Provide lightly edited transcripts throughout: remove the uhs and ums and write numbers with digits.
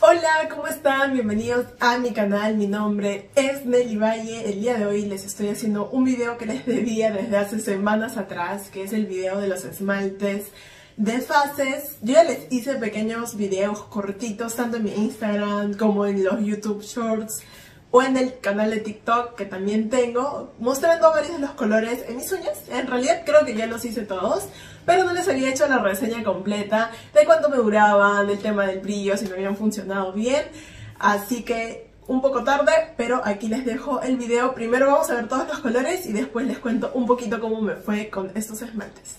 Hola, ¿cómo están? Bienvenidos a mi canal, mi nombre es Nelly Valle. El día de hoy les estoy haciendo un video que les debía desde hace semanas atrás, que es el video de los esmaltes de fases. Yo ya les hice pequeños videos cortitos, tanto en mi Instagram como en los YouTube Shorts o en el canal de TikTok que también tengo, mostrando varios de los colores en mis uñas. En realidad creo que ya los hice todos, pero no les había hecho la reseña completa de cuánto me duraban, del tema del brillo, si me habían funcionado bien. Así que un poco tarde, pero aquí les dejo el video. Primero vamos a ver todos los colores y después les cuento un poquito cómo me fue con estos esmaltes.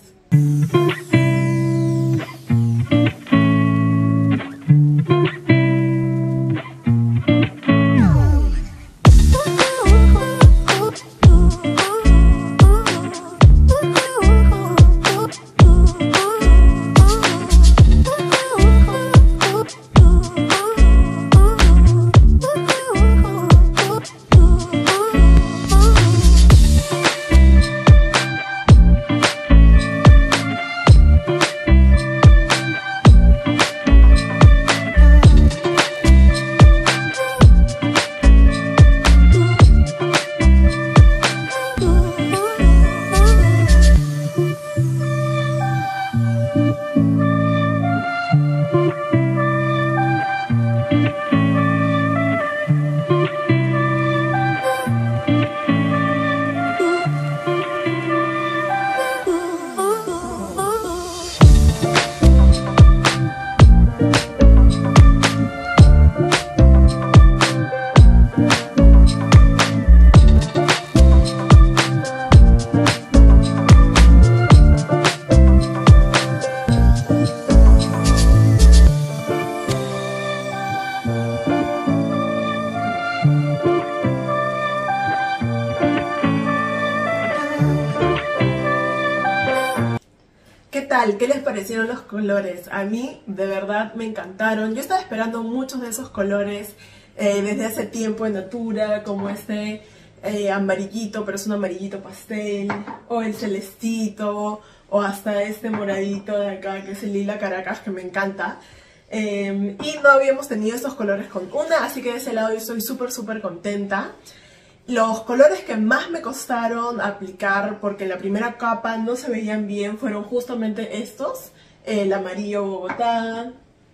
¿Qué tal? ¿Qué les parecieron los colores? A mí de verdad me encantaron. Yo estaba esperando muchos de esos colores desde hace tiempo en Natura, como este amarillito, pero es un amarillito pastel, o el celestito, o hasta este moradito de acá, que es el lila Caracas, que me encanta. Y no habíamos tenido estos colores con una, así que de ese lado yo estoy súper contenta. Los colores que más me costaron aplicar, porque en la primera capa no se veían bien, fueron justamente estos. El amarillo Bogotá,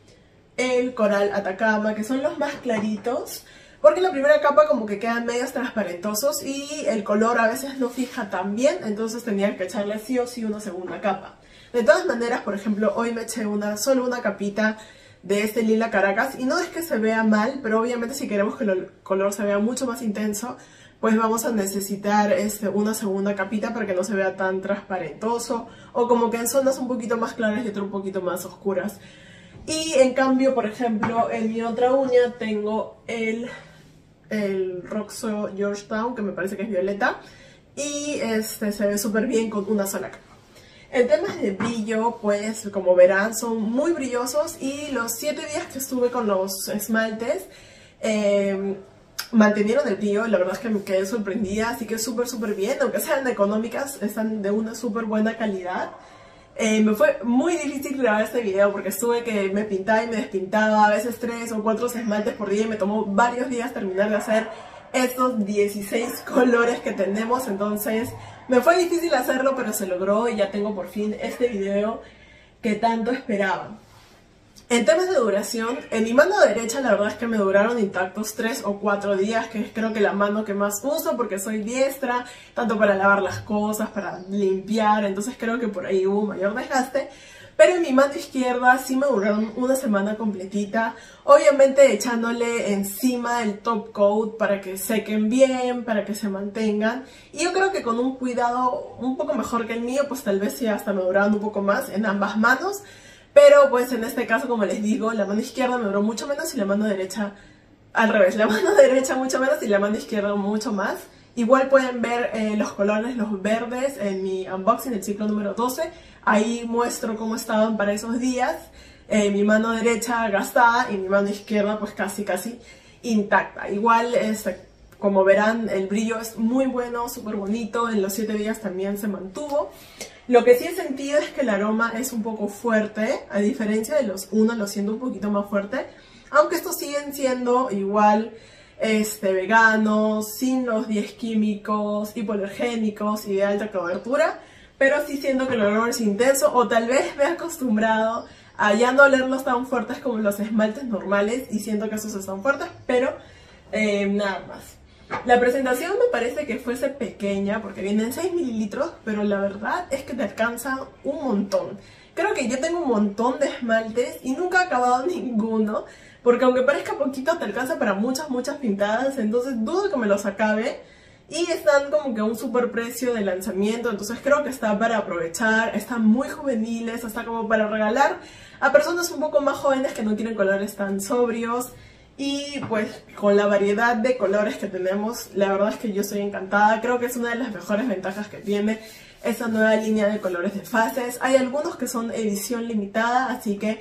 el coral Atacama, que son los más claritos, porque en la primera capa como que quedan medios transparentosos y el color a veces no fija tan bien, entonces tenía que echarle sí o sí una segunda capa. De todas maneras, por ejemplo, hoy me eché solo una capita de este lila Caracas, y no es que se vea mal, pero obviamente si queremos que el color se vea mucho más intenso, pues vamos a necesitar una segunda capita para que no se vea tan transparentoso, o como que en zonas un poquito más claras y otras un poquito más oscuras. Y en cambio, por ejemplo, en mi otra uña tengo el Roxo Georgetown, que me parece que es violeta, y se ve súper bien con una sola capa. En temas de brillo, pues como verán, son muy brillosos, y los 7 días que estuve con los esmaltes mantenieron el brillo. La verdad es que me quedé sorprendida, así que súper bien. Aunque sean económicas, están de una súper buena calidad. Me fue muy difícil grabar este video porque estuve que me pintaba y me despintaba, a veces 3 o 4 esmaltes por día, y me tomó varios días terminar de hacer estos 16 colores que tenemos. Entonces me fue difícil hacerlo, pero se logró y ya tengo por fin este video que tanto esperaba. En temas de duración, en mi mano derecha la verdad es que me duraron intactos 3 o 4 días, que es creo que la mano que más uso porque soy diestra, tanto para lavar las cosas, para limpiar, entonces creo que por ahí hubo mayor desgaste. Pero en mi mano izquierda sí me duraron una semana completita, obviamente echándole encima el top coat para que sequen bien, para que se mantengan. Y yo creo que con un cuidado un poco mejor que el mío, pues tal vez sí hasta me duraron un poco más en ambas manos. Pero pues en este caso, como les digo, la mano izquierda me duró mucho menos y la mano derecha al revés. La mano derecha mucho menos y la mano izquierda mucho más. Igual pueden ver los colores, los verdes, en mi unboxing del ciclo número 12. Ahí muestro cómo estaban para esos días. Mi mano derecha gastada y mi mano izquierda pues casi intacta. Igual como verán, el brillo es muy bueno, súper bonito, en los 7 días también se mantuvo. Lo que sí he sentido es que el aroma es un poco fuerte, a diferencia de los Uno, lo siento un poquito más fuerte, aunque estos siguen siendo igual veganos, sin los 10 químicos, hipoalergénicos y de alta cobertura, pero sí siento que el olor es intenso, o tal vez me he acostumbrado a ya no olerlos tan fuertes como los esmaltes normales y siento que esos están fuertes, pero nada más. La presentación me parece que fuese pequeña porque vienen 6 mililitros, pero la verdad es que te alcanza un montón. Creo que yo tengo un montón de esmaltes y nunca he acabado ninguno, porque aunque parezca poquito te alcanza para muchas pintadas, entonces dudo que me los acabe. Y están como que a un super precio de lanzamiento, entonces creo que está para aprovechar, están muy juveniles, está como para regalar a personas un poco más jóvenes que no quieren colores tan sobrios. Y pues con la variedad de colores que tenemos, la verdad es que yo estoy encantada. Creo que es una de las mejores ventajas que tiene esta nueva línea de colores de fases. Hay algunos que son edición limitada, así que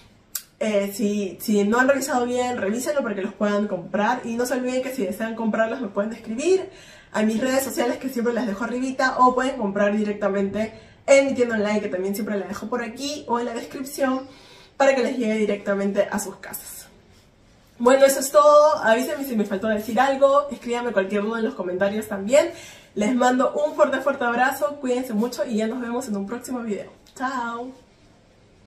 si no han revisado bien, revísenlo para que los puedan comprar. Y no se olviden que si desean comprarlos me pueden escribir a mis redes sociales, que siempre las dejo arribita, o pueden comprar directamente en mi tienda online, que también siempre la dejo por aquí o en la descripción, para que les llegue directamente a sus casas. Bueno, eso es todo. Avísenme si me faltó decir algo, escríbanme cualquier duda en los comentarios también. Les mando un fuerte abrazo, cuídense mucho y ya nos vemos en un próximo video. ¡Chao!